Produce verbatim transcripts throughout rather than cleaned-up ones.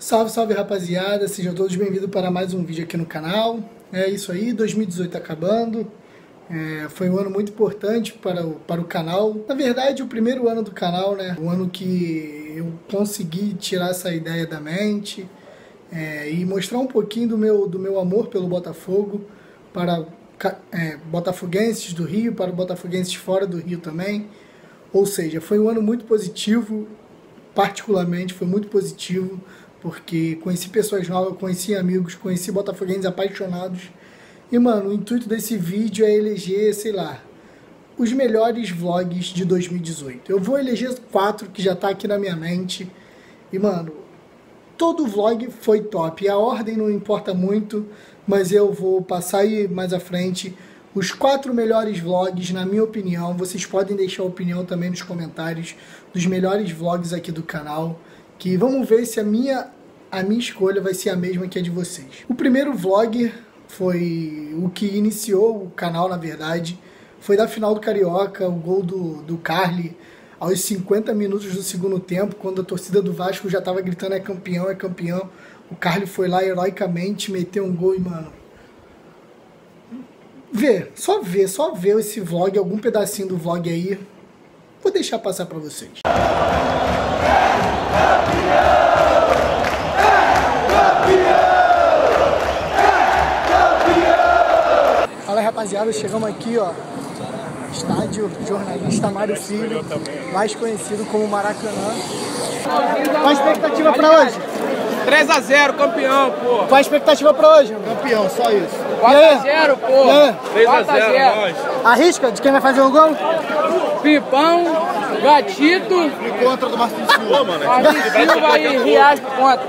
Salve, salve rapaziada, sejam todos bem-vindos para mais um vídeo aqui no canal. É isso aí, dois mil e dezoito acabando, é, foi um ano muito importante para o, para o canal. Na verdade, o primeiro ano do canal, né? O ano que eu consegui tirar essa ideia da mente é, e mostrar um pouquinho do meu, do meu amor pelo Botafogo para é, botafoguenses do Rio, para botafoguenses fora do Rio também. Ou seja, foi um ano muito positivo, particularmente foi muito positivo, porque conheci pessoas novas, conheci amigos, conheci botafoguenses apaixonados. E, mano, o intuito desse vídeo é eleger, sei lá, os melhores vlogs de dois mil e dezoito. Eu vou eleger quatro que já tá aqui na minha mente. E, mano, todo vlog foi top. E a ordem não importa muito, mas eu vou passar aí mais à frente os quatro melhores vlogs, na minha opinião. Vocês podem deixar a opinião também nos comentários dos melhores vlogs aqui do canal, que vamos ver se a minha, a minha escolha vai ser a mesma que a de vocês. O primeiro vlog foi o que iniciou o canal, na verdade. Foi da final do Carioca, o gol do, do Carly aos cinquenta minutos do segundo tempo, quando a torcida do Vasco já estava gritando é campeão, é campeão. O Carly foi lá heroicamente, meteu um gol e, mano... Vê, só vê, só vê esse vlog, algum pedacinho do vlog aí. Vou deixar passar pra vocês. Fala aí, rapaziada, chegamos aqui, ó, estádio Jornalista Mário Filho, mais conhecido como Maracanã. Qual a expectativa pra hoje? três a zero, campeão, pô. Qual a expectativa pra hoje? Campeão, só isso. quatro a zero, pô. três a zero, nós. Arrisca de quem vai fazer o gol? Pipão, Gatito. E contra do Marcos Silva, mano. Marcos Silva e Riasco contra.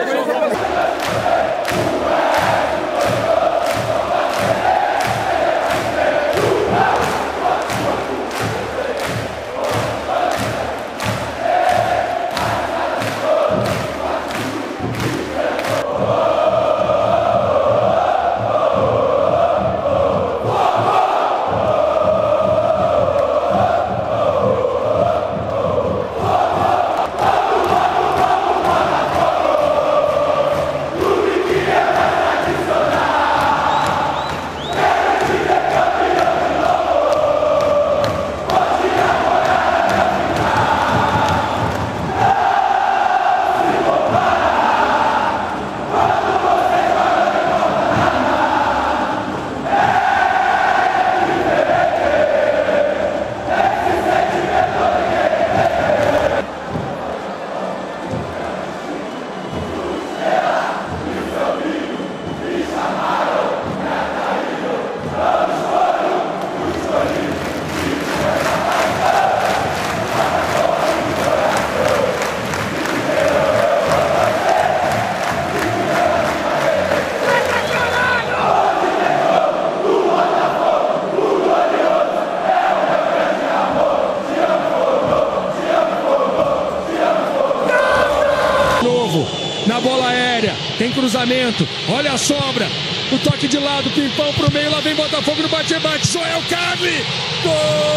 Na bola aérea, tem cruzamento, olha a sobra, o toque de lado, Pimpão pro meio, lá vem Botafogo no bate-bate, Joel Carly, gol!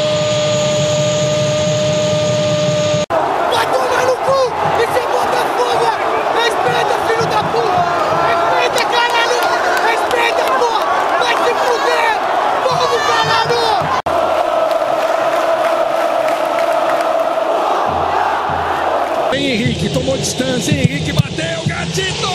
Vai tomar no cu, isso é Botafogo, respeita filho da puta, respeita caralho, respeita porra, vai se fuder, vamos caralho! Tem Henrique, tomou distância, Henrique bateu, Gatito!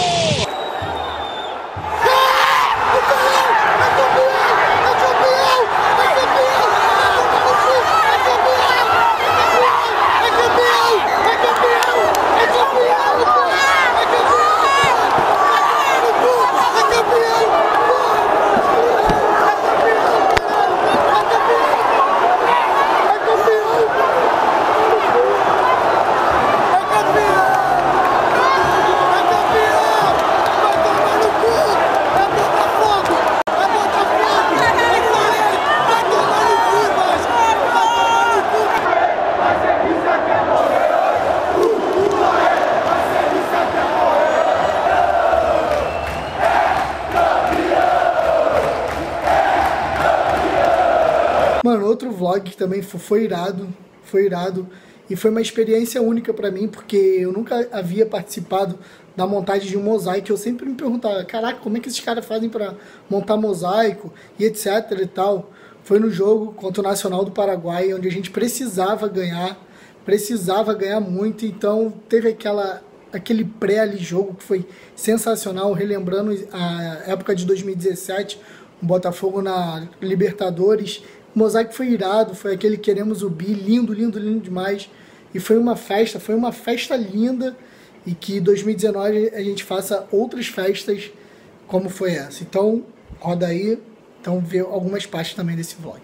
Mano, outro vlog que também foi irado, foi irado. E foi uma experiência única pra mim, porque eu nunca havia participado da montagem de um mosaico. Eu sempre me perguntava, caraca, como é que esses caras fazem para montar mosaico e etc e tal. Foi no jogo contra o Nacional do Paraguai, onde a gente precisava ganhar, precisava ganhar muito, então teve aquela, aquele pré ali jogo que foi sensacional, relembrando a época de dois mil e dezessete, o Botafogo na Libertadores. O mosaico foi irado, foi aquele Queremos o Bi, lindo, lindo, lindo demais. E foi uma festa, foi uma festa linda, e que em dois mil e dezenove a gente faça outras festas como foi essa. Então, roda aí, então vê algumas partes também desse vlog.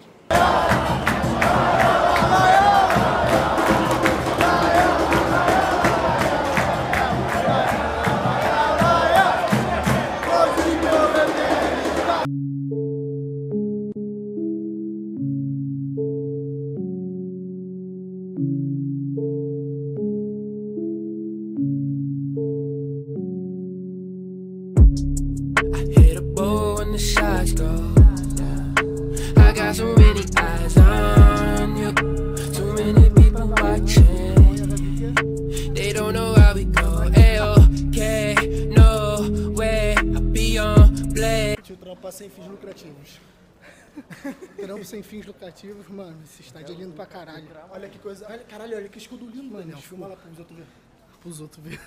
The shots go. I got so many eyes on you, too many people watching. They don't know how we go. A-OK, no way, I be on play. Tio, trampa sem fins lucrativos. Trampo sem fins lucrativos, mano. Esse estádio é lindo pra caralho. Olha que coisa. Olha, caralho, olha que escudo lindo, mano. Deixa eu filmar lá pros outros ver. Pros outros ver.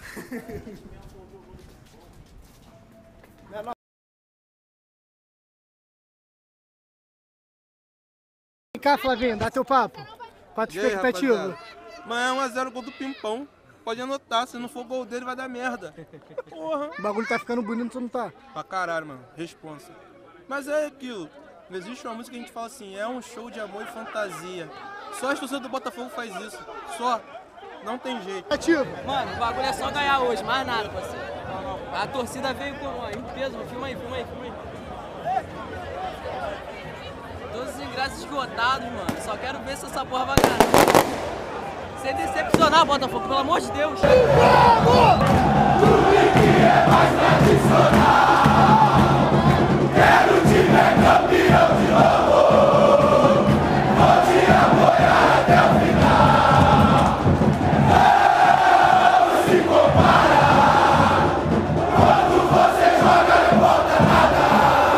Vem cá, Flavinho, dá teu papo. Pato expectativa. Mas é um a zero gol do Pimpão. Pode anotar, se não for gol dele vai dar merda. Porra. O bagulho tá ficando bonito, tu não tá? Pra caralho, mano. Responsa. Mas é aquilo. Não existe uma música que a gente fala assim, é um show de amor e fantasia. Só as torcidas do Botafogo faz isso. Só. Não tem jeito. Ativo. Mano, o bagulho é só ganhar hoje, mais nada, parceiro. A torcida veio com ó, em peso, filma aí, filma aí, filma aí. Todos os ingressos esgotados, mano. Só quero ver se essa porra vai ganhar. Sem decepcionar, Botafogo, pelo amor de Deus. Vamos! Tudo que é mais tradicional. Quero te ver campeão de novo. Pode apoiar até o final. Não se compara. Quando você joga, não volta nada.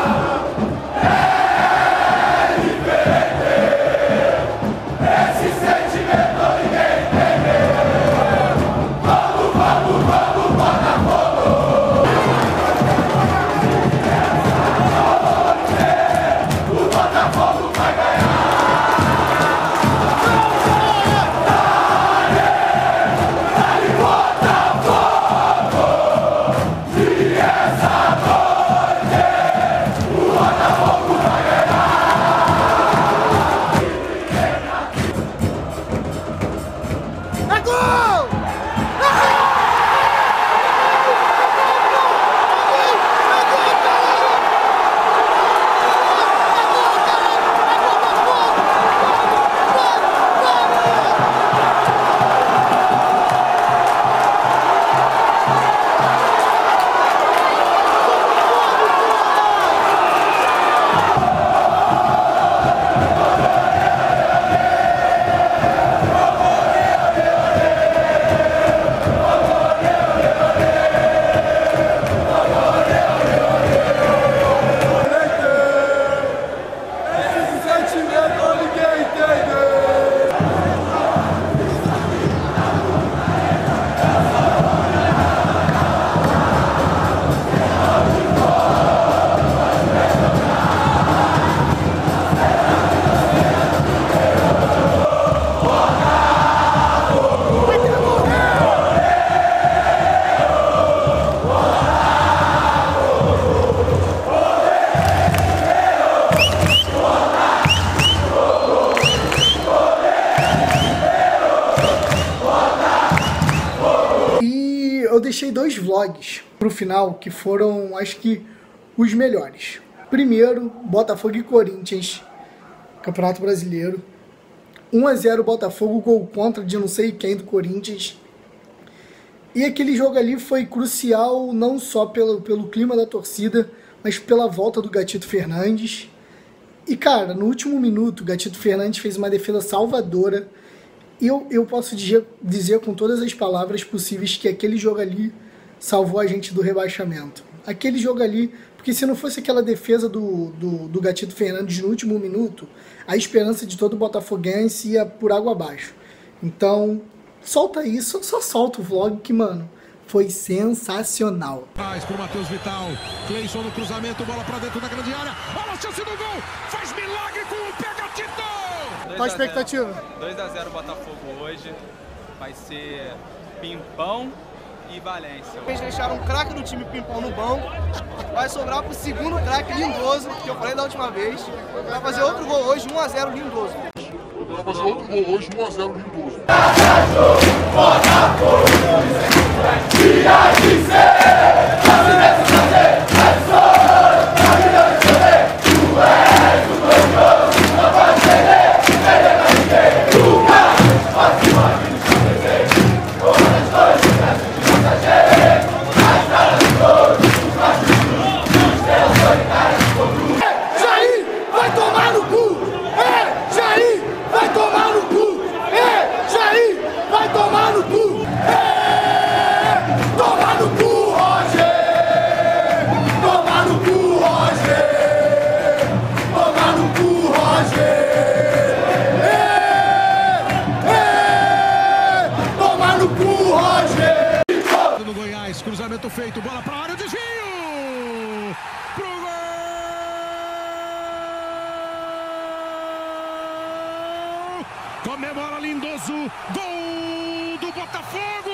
Eu deixei dois vlogs pro final que foram, acho que, os melhores. Primeiro, Botafogo e Corinthians, Campeonato Brasileiro. um a zero Botafogo, gol contra de não sei quem do Corinthians. E aquele jogo ali foi crucial não só pelo, pelo clima da torcida, mas pela volta do Gatito Fernandes. E cara, no último minuto, o Gatito Fernandes fez uma defesa salvadora. E eu, eu posso dizer, dizer com todas as palavras possíveis que aquele jogo ali salvou a gente do rebaixamento. Aquele jogo ali, porque se não fosse aquela defesa do, do, do Gatito Fernandes no último minuto, a esperança de todo botafoguense ia por água abaixo. Então, solta isso, só solta o vlog que, mano, foi sensacional. Faz pro Matheus Vital, Cleison no cruzamento, bola pra dentro da grande área, olha a chance do gol, faz milagre com o pé Gatito! Qual a expectativa? dois a zero Botafogo hoje, vai ser Pimpão e Valência. Eles deixaram um craque do time Pimpão no banco, vai sobrar pro segundo craque Lindoso, que eu falei da última vez, vai fazer outro gol hoje, um a zero Lindoso. Vai fazer outro gol hoje, um a zero Lindoso. Cruzamento feito, bola para a área, desvio! Pro gol! Comemora Lindoso, gol do Botafogo!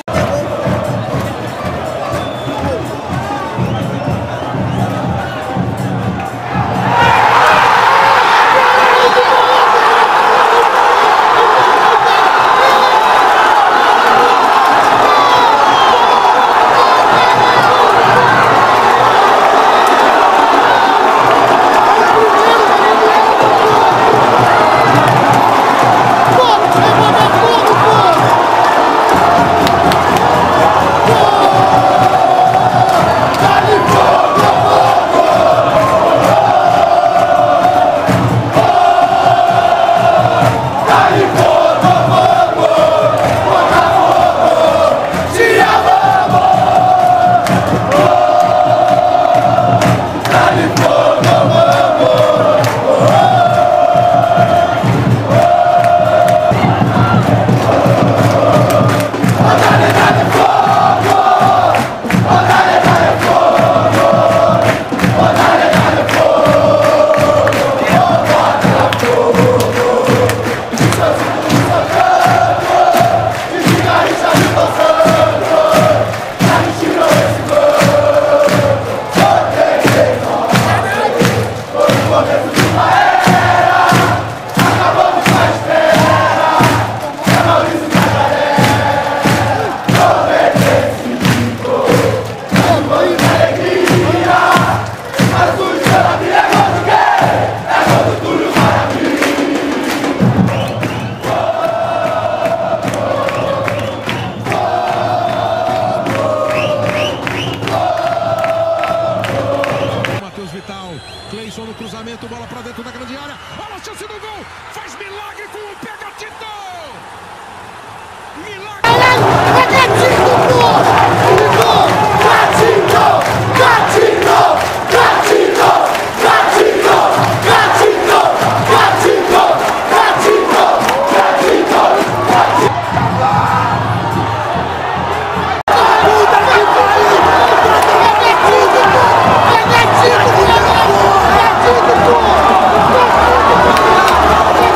Cleison no cruzamento, bola pra dentro da grande área, olha a chance do gol, faz milagre com o pé Gatito! Milagre! É Gatito, pô! Gatito! Gatito! Gatito! Gatito! Gatito! Gatito! Gatito! Gatito! Gatito! Puta que pariu! É Gatito, pô! É Gatito, pô! É Gatito, pô!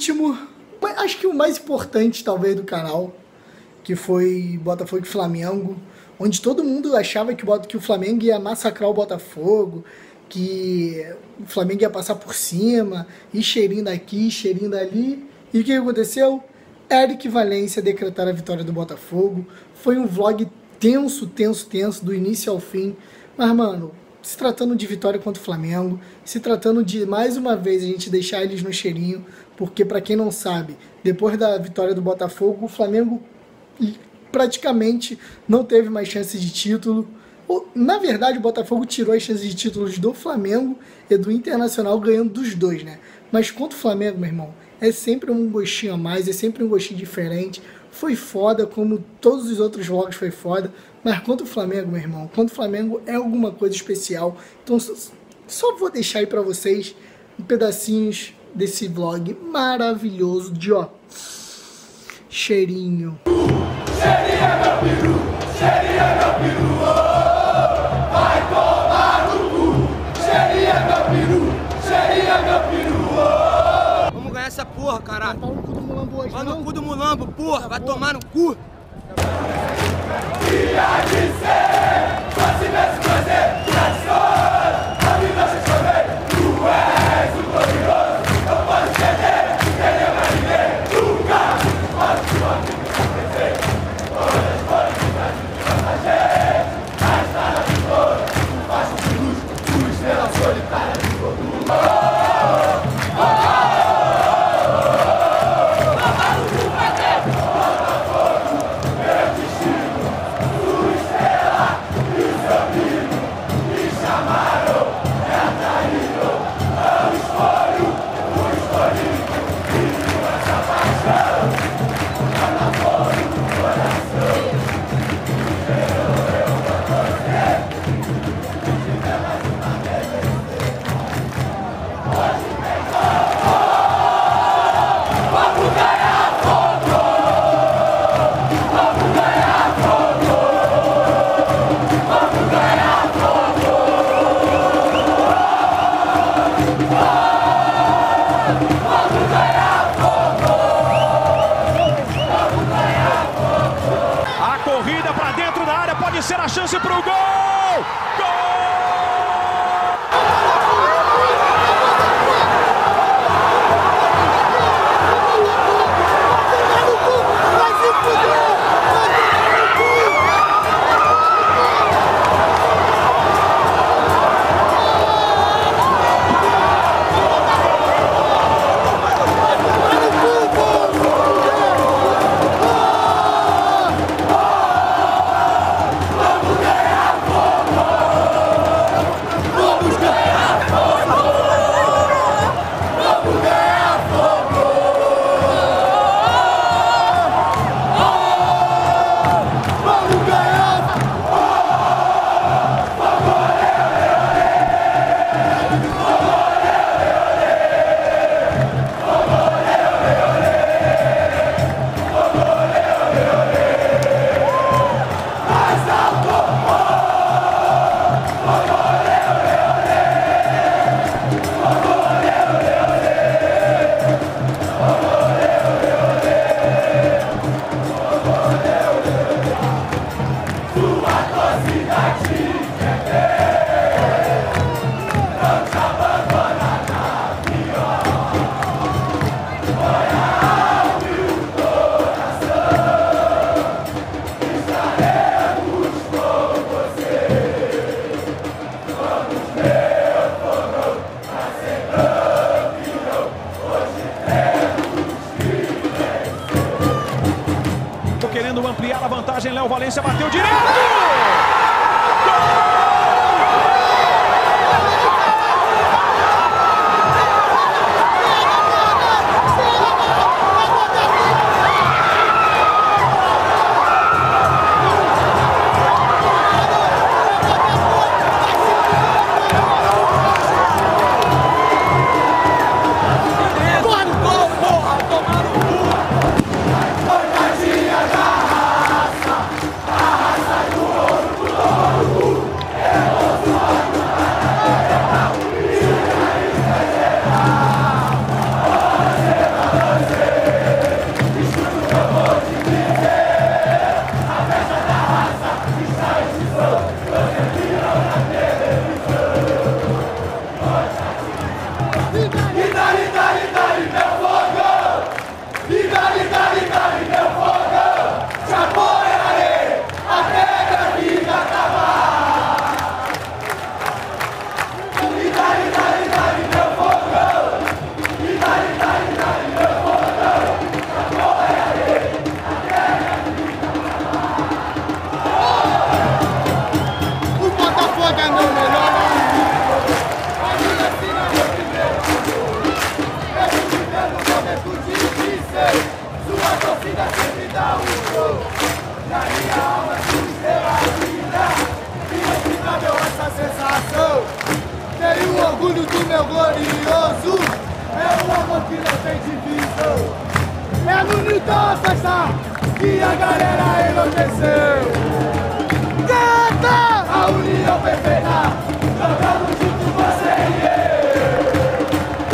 último, acho que o mais importante talvez do canal, que foi Botafogo e Flamengo, onde todo mundo achava que o Flamengo ia massacrar o Botafogo, que o Flamengo ia passar por cima, e cheirinho daqui, cheirinho dali. E o que aconteceu? Eric Valência decretar a vitória do Botafogo. Foi um vlog tenso, tenso, tenso, do início ao fim. Mas, mano, se tratando de vitória contra o Flamengo, se tratando de, mais uma vez, a gente deixar eles no cheirinho, porque, para quem não sabe, depois da vitória do Botafogo, o Flamengo praticamente não teve mais chances de título. Na verdade, o Botafogo tirou as chances de títulos do Flamengo e do Internacional, ganhando dos dois, né? Mas contra o Flamengo, meu irmão, é sempre um gostinho a mais, é sempre um gostinho diferente. Foi foda, como todos os outros vlogs foi foda, mas contra o Flamengo, meu irmão, contra o Flamengo é alguma coisa especial. Então só vou deixar aí pra vocês um pedacinhos desse vlog maravilhoso de, ó, cheirinho. Cheirinho é meu peru, cheirinho é meu peru, oh, vai tomar no cu. Cheirinho é meu peru, cheirinho é meu peru, oh. Vamos ganhar essa porra, caralho. Vai no cu do Mulambo hoje, Vai não? no cu do Mulambo, porra, vai tomar no cu. Dia de ser, quase mesmo prazer, tradição, a vida se chove, tu és o poderoso, não pode perder, quem vai viver, nunca, mas tua vida está perfeita, todas podem ficar de passageiro, a estrada de ouro, um facho de luz, tua estrela solitária de todo ser a chance pro gol! Gol! Querendo ampliar a vantagem, Léo Valência bateu direto! a raça do do meu glorioso. É o amor que não tem divisão. É no Newton a festa que a galera enlouqueceu. Canta! A união perfeita, jogando junto você e eu.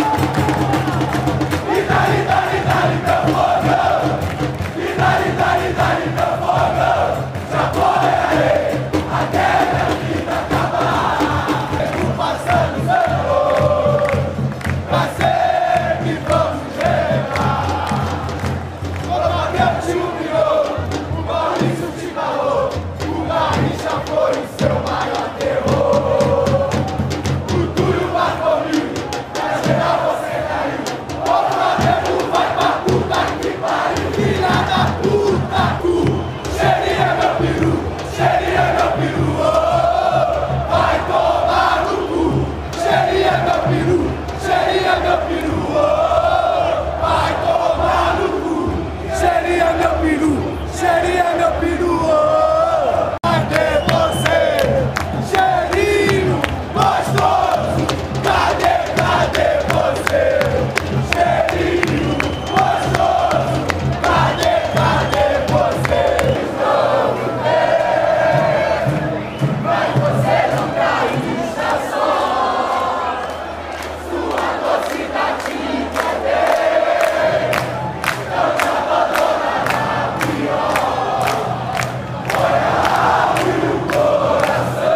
E dali, dali, dali, meu fogão. E dali, dali, dali, meu fogão. Já apoiarei até minha vida acabar. Tempo passando, Senhor, pra sempre vamos levar. Quando o Gabriel te humilhou, o Maurício te falou, o Garrincha foi o seu maior terror. O Túlio marcou mil, pra geral você caiu. O Flamengo vai pra puta que pariu. Filha da puta, cu, seria meu peru, seria meu peru. Oh, vai tomar no cu, seria meu peru, seria meu peru. Oh, vai tomar no cu, seria meu peru, seria meu peru. Oh, cadê você, cheirinho gostoso? Cadê, cadê você, cheirinho gostoso? Cadê, cadê você? Vamos ver, mas você nunca está só. Sua torcida te quer ver, não te abandona na pior. Olha o coração,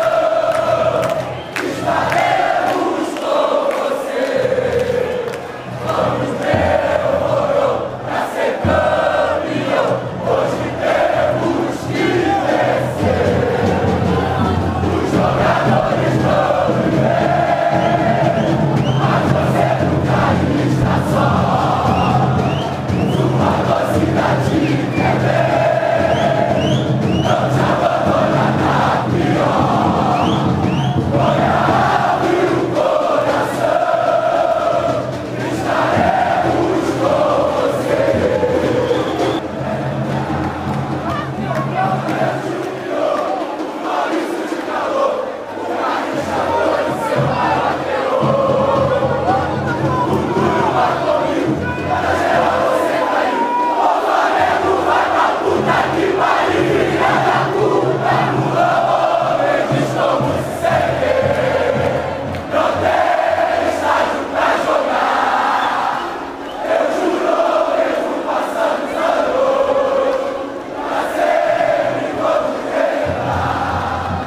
estaremos com você. Vamos ver o Moro pra ser campeão. Hoje temos que vencer. Os jogadores vão viver, mas você nunca está só. Sua torcida te quer ver, não te abandona na pior. Olha o coração, estaremos com você. Maurício te calou, o Garrincha foi o seu maior terror. O Túlio marcou mil, pra geral você caiu. O Flamengo vai pra puta que pariu. Filha da puta, no eles como se segue. Não tem estádio pra jogar. Eu juro, mesmo passando os anos, pra sempre vamos treinar.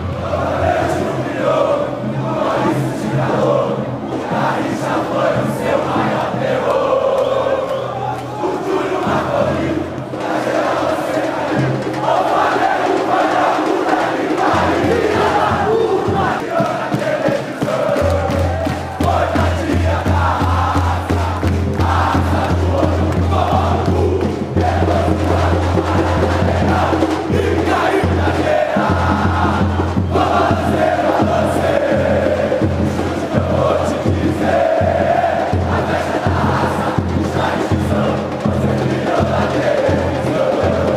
Ele te humilhou, o Maurício te calou, o Garrincha foi o seu maior terror. O Túlio marcou mil, pra geral você caiu. O Flamengo vai pra puta que pariu. Filha da puta, criou na televisão. Foi na dia da raça, a raça do ouro como levando a camarada e caiu na guerra. Vamos ver, vamos ver, juro que eu vou te dizer. A festa da raça está em extinção. Você brilhou na televisão.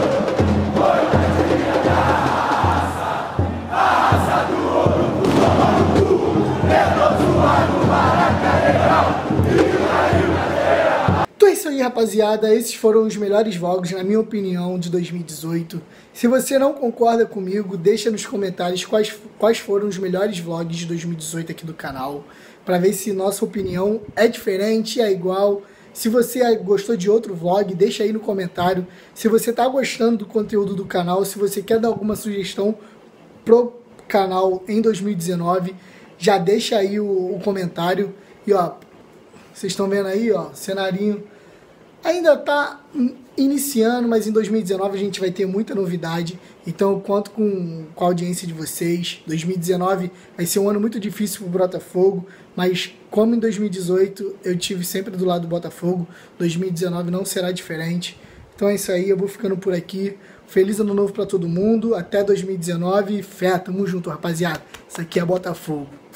Foi na dia da raça, a raça do ouro do comando. Levou zoar no Maracanã e caiu na guerra. Então é isso aí, rapaziada. Esses foram os melhores vlogs, na minha opinião, de dois mil e dezoito. Se você não concorda comigo, deixa nos comentários quais, quais foram os melhores vlogs de dois mil e dezoito aqui do canal, para ver se nossa opinião é diferente, é igual. Se você gostou de outro vlog, deixa aí no comentário. Se você tá gostando do conteúdo do canal, se você quer dar alguma sugestão pro canal em dois mil e dezenove, já deixa aí o, o comentário. E ó, vocês estão vendo aí, ó, cenarinho ainda tá iniciando, mas em dois mil e dezenove a gente vai ter muita novidade, então eu conto com, com a audiência de vocês. dois mil e dezenove vai ser um ano muito difícil pro Botafogo, mas como em dois mil e dezoito eu tive sempre do lado do Botafogo, dois mil e dezenove não será diferente. Então é isso aí, eu vou ficando por aqui. Feliz ano novo pra todo mundo, até dois mil e dezenove, fé, tamo junto, rapaziada. Isso aqui é Botafogo.